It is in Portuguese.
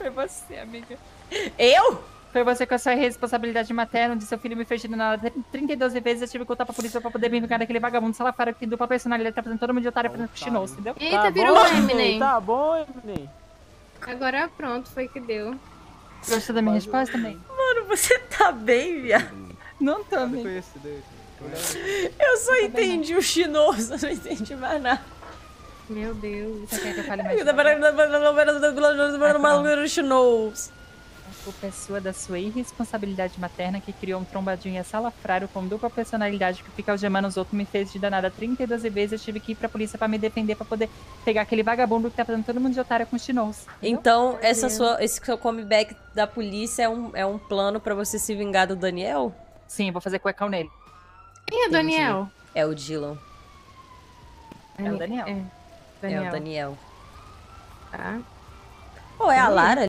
Foi você, amiga. Eu? Foi você com a sua responsabilidade materna de seu filho me fez de nada 32 vezes. Eu tive que contar pra polícia pra poder me vingar daquele vagabundo salafrário que tem dupla personalidade, tá fazendo todo mundo de otário fazendo chinôs, entendeu? Eita, virou o Eminem. Tá bom, Eminem. Agora pronto, foi que deu. Gostou da minha resposta também? Mano, você tá bem, viado? Não tô, amiga. Eu só entendi o chinoso, eu não entendi mais nada. Meu Deus. Você quer que eu fale mais? Chinoso. A culpa é sua, da sua irresponsabilidade materna que criou um trombadinho salafrário com dupla personalidade que fica algemando os outros, me fez de danada 32 vezes. Eu tive que ir pra polícia pra me defender, pra poder pegar aquele vagabundo que tá fazendo todo mundo de otário com chinôs. Então, esse seu comeback da polícia é um plano pra você se vingar do Daniel? Sim, eu vou fazer cuecão nele. Quem é Daniel? É o Dylan. É o Daniel. É, É o Daniel. Tá. Ou é a Lara?